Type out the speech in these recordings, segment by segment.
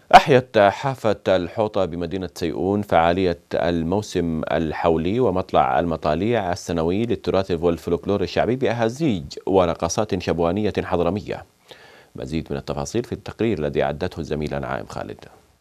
أحيت حافة الحوطة بمدينة سيئون فعالية الموسم الحولي ومطلع المطاليع السنوي للتراث والفلكلور الشعبي بأهازيج ورقصات شبوانية حضرمية. مزيد من التفاصيل في التقرير الذي أعدته الزميل نعائم خالد.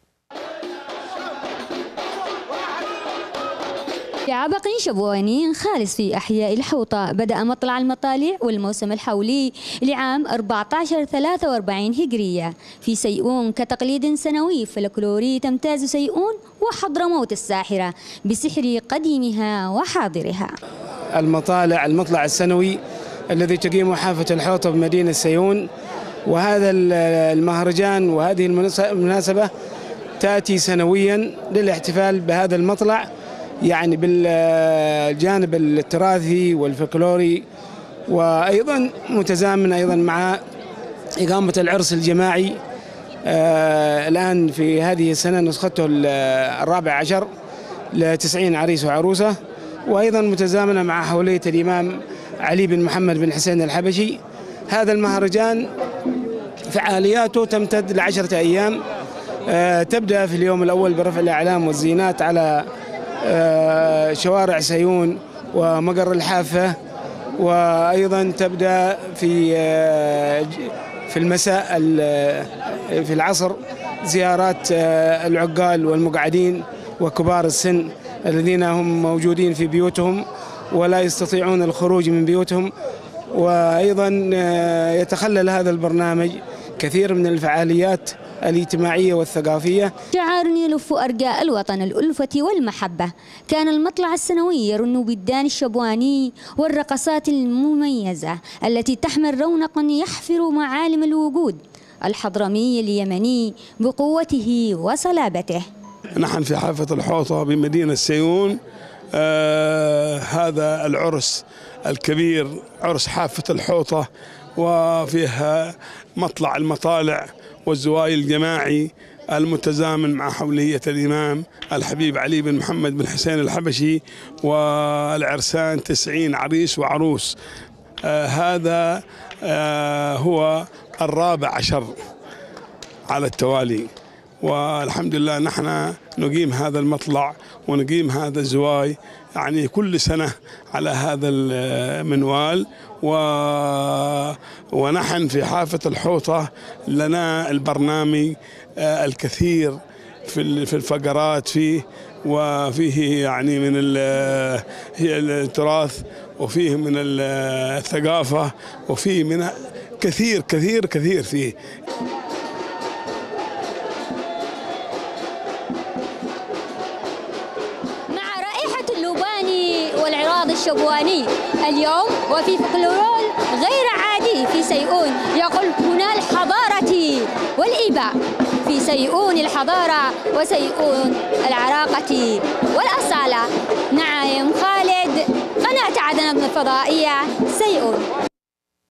بعبق شبواني خالص في أحياء الحوطة بدأ مطلع المطالع والموسم الحولي لعام 1443 هجرية في سيئون كتقليد سنوي فلكلوري تمتاز سيئون وحضرموت الساحرة بسحر قديمها وحاضرها. المطلع السنوي الذي تقيمه حافة الحوطة بمدينة سيئون، وهذا المهرجان وهذه المناسبة تأتي سنويا للاحتفال بهذا المطلع، يعني بالجانب التراثي والفلكلوري، وأيضا متزامن أيضا مع إقامة العرس الجماعي الآن في هذه السنة نسخته 14 ل90 عريس وعروسة، وأيضا متزامنة مع حولية الإمام علي بن محمد بن حسين الحبشي. هذا المهرجان فعالياته تمتد ل10 أيام، تبدأ في اليوم الأول برفع الأعلام والزينات على شوارع سيئون ومقر الحافة، وأيضا تبدأ في المساء في العصر زيارات العقال والمقعدين وكبار السن الذين هم موجودين في بيوتهم ولا يستطيعون الخروج من بيوتهم. وأيضا يتخلل هذا البرنامج كثير من الفعاليات الاجتماعية والثقافية. شعار يلف أرجاء الوطن الألفة والمحبة. كان المطلع السنوي يرن بالدان الشبواني والرقصات المميزة التي تحمل رونقا يحفر معالم الوجود الحضرمي اليمني بقوته وصلابته. نحن في حافة الحوطة بمدينة سيئون، هذا العرس الكبير عرس حافة الحوطة، وفيها مطلع المطالع والزواي الجماعي المتزامن مع حولية الإمام الحبيب علي بن محمد بن حسين الحبشي، والعرسان 90 عريس وعروس. هذا هو 14 على التوالي، والحمد لله نحن نقيم هذا المطلع ونقيم هذا الزواي يعني كل سنة على هذا المنوال. ونحن في حافة الحوطة لنا البرنامج الكثير في الفقرات فيه، وفيه يعني من التراث، وفيه من الثقافة، وفيه من كثير كثير كثير فيه. والعراض الشبواني اليوم وفي فلكلور غير عادي في سيئون، يقول هنا الحضارة والإباء في سيئون الحضارة وسيئون العراقة والأصالة. نعائم خالد، قناة عدن الفضائية، سيئون.